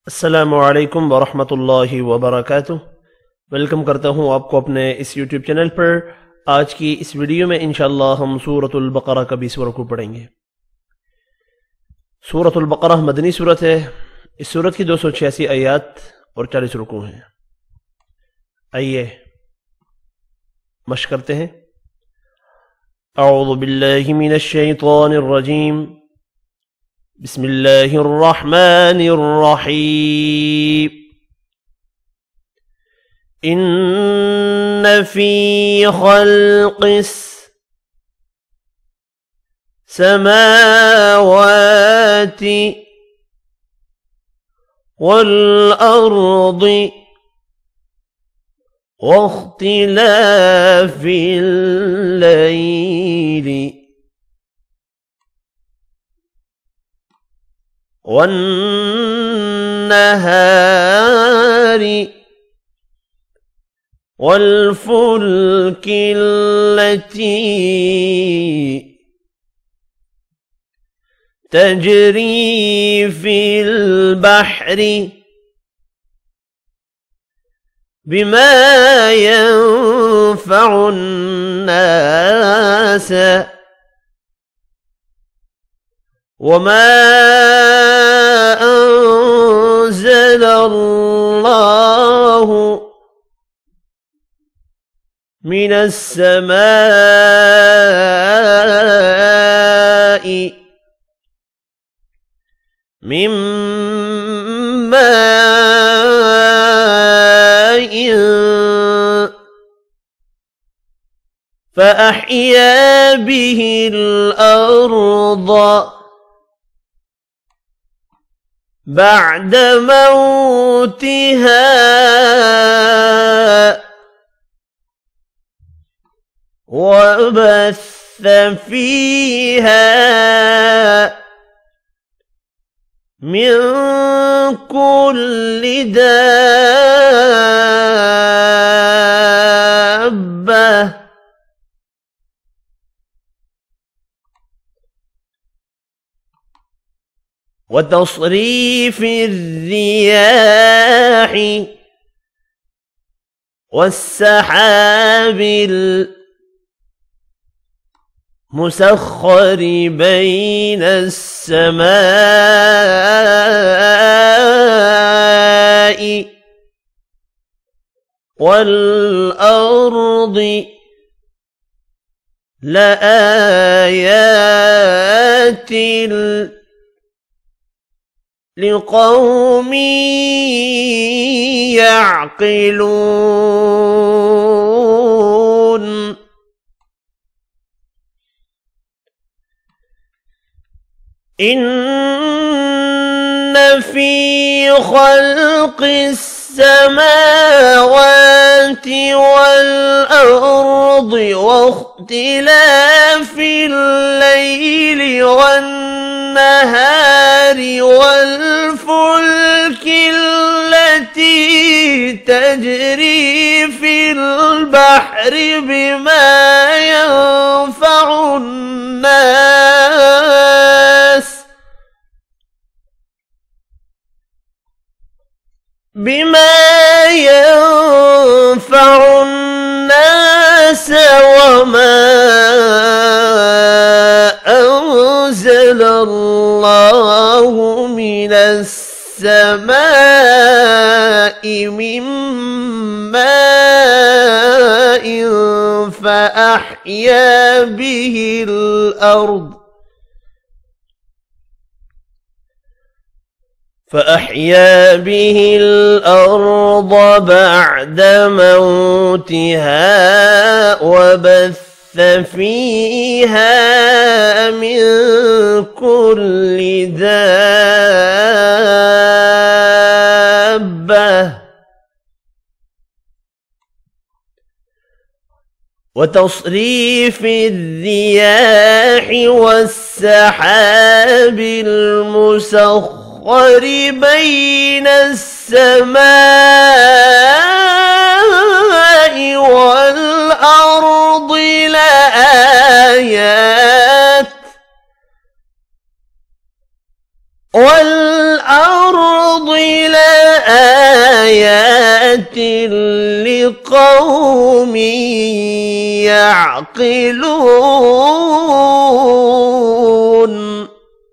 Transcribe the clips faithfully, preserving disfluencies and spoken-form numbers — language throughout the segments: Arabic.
अस्सलामु अलैकुम वरहमतुल्लाहि वबरकातुह। वेलकम करता हूँ आपको अपने इस यूट्यूब चैनल पर। आज की इस वीडियो में इंशाअल्लाह हम सूरतुल बकरा का बीसवां रुकू पढ़ेंगे। सूरतुल बकरा मदनी सूरत है। इस सूरत की दो सौ छियासी आयात और चालीस रुकू हैं। आइए मश्क करते हैं। अऊज़ु बिल्लाहि मिनश शैतानिर रजीम, बिस्मिल्लाहिर रहमानिर रहीम। इन्न फी खल्क़िस समावाति वल अर्दि वख्तिलाफिल लैली वन्नहारी वल्फुल्कि अल्लती तजरी फिल बहरी बिमा यंफ़उन नास वमा अंज़लल्लाहु मिनस समाई मिन माइन फ़अह्या बिहिल अर्द बअद मौतिहा वबस्स फ़ीहा मिन कुल्लि दाब्बह वतस्रीफ़िर रियाह वस्सहाबिल मुसख्खर बैन अस्समाई वल अर्दि लआयातिन लिक़ौमि यअक़िलून। इन्न फी खल्क़िस समावाति वल अर्दि वख्तिलाफिल लैली वन्नहारि वल्फुल्कि अल्लती तजरी फिल बहरि बिमा यंफ़उन नास बिमा यंफ़उन नास वमा अंज़लल्लाहु मिनस समाई मिन माइन फ़अह्या बिहिल अर्द فأحيا به الأرض بعد موتها وبث فيها من كل دابة وتصريف الرياح والسحاب المسخر بين السماء والأرض لآيات والأرض لآيات لقوم يعقلون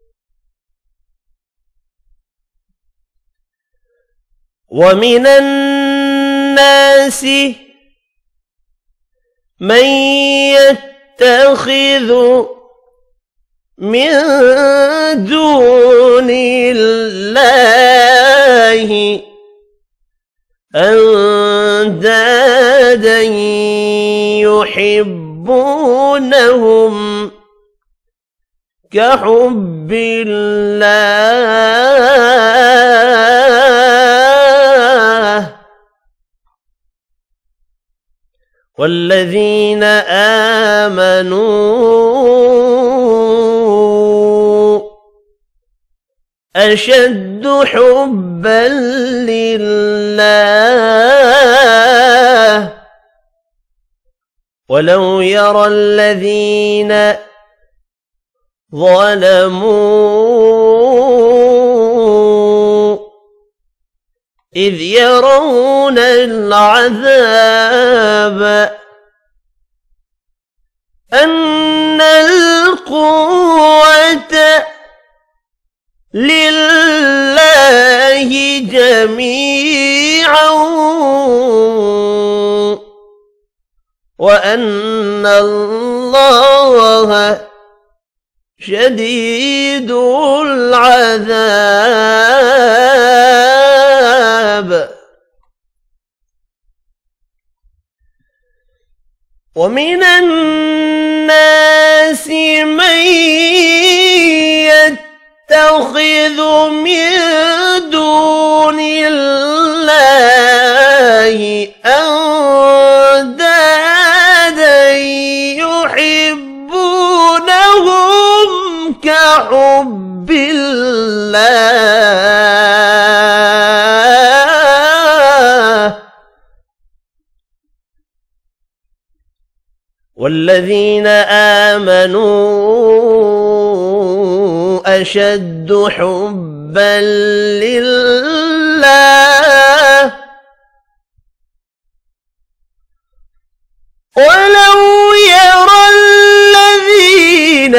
ومن الناس من يتخذ من دون الله أندادا يحبونهم كحب الله والذين آمنوا أشد حبا لله ولو يرى الذين ظلموا إذ يرون العذاب أن القوة لله جميعا وأن الله شديد العذاب ومن الناس من يتخذ من دون الله أندادا يحبونهم كحب الله والذين آمنوا أشد حبا لله ولو يرى الذين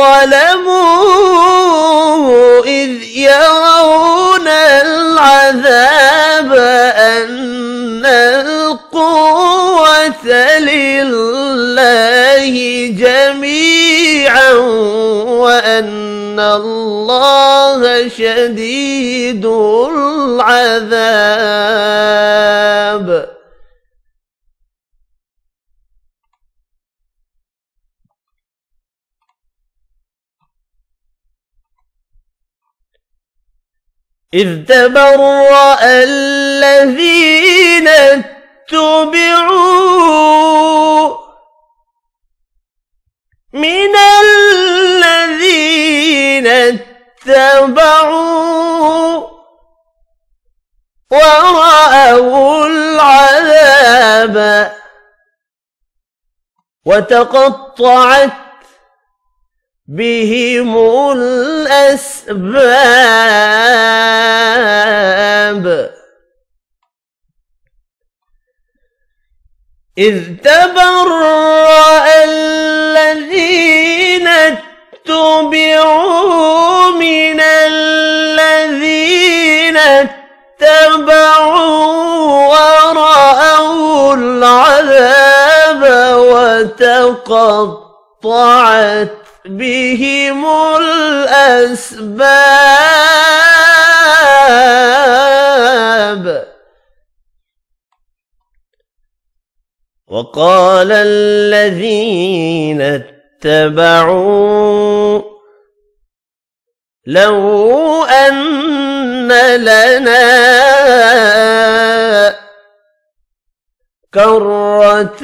ظلموا إذ يرون العذاب أن القوة لله جميعا وأن الله شديد العذاب إذ تبرأ الذين اتبعوا من الذين اتبعوا ورأوا العذاب وتقطعت بهم الأسباب إذ تبرأ الذين اتبعوا من الذين اتبعوا ورأوا العذاب وتقطعت بهم الأسباب وقال الذين اتبعوا لو أن لنا كرة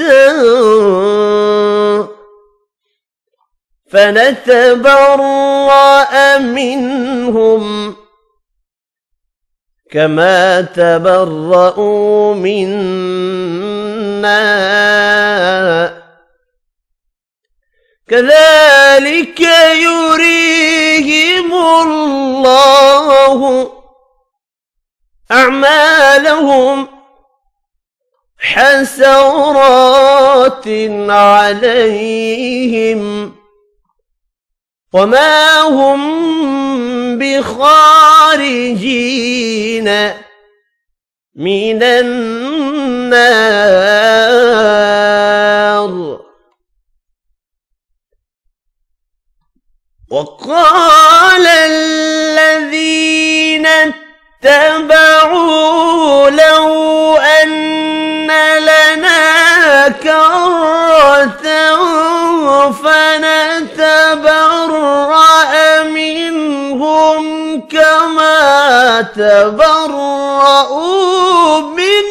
فنتبرأ منهم كما تبرأوا منا كذلك يريهم الله أعمالهم حسرات عليهم وما هم بخارجين من النار. وقال الذين اتبعوا لو أن لنا كرة فنتبرأ منهم كما تبرؤوا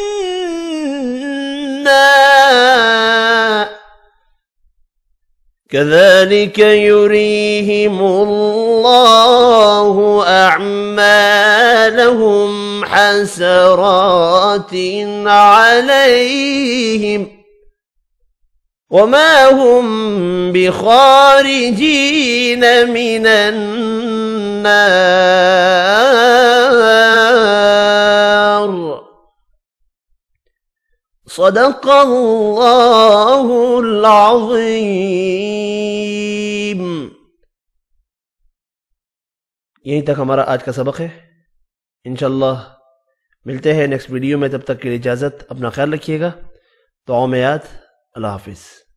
منا كذلك يريهم الله أعمالهم حسرات عليهم وما هم بخارجين من النار. صدق الله العظيم। यहीं तक हमारा आज का सबक है। इंशाअल्लाह मिलते हैं नेक्स्ट वीडियो में, तब तक के लिए इजाज़त, अपना ख्याल रखिएगा। दुआ में याद। अल्लाह हाफिज़।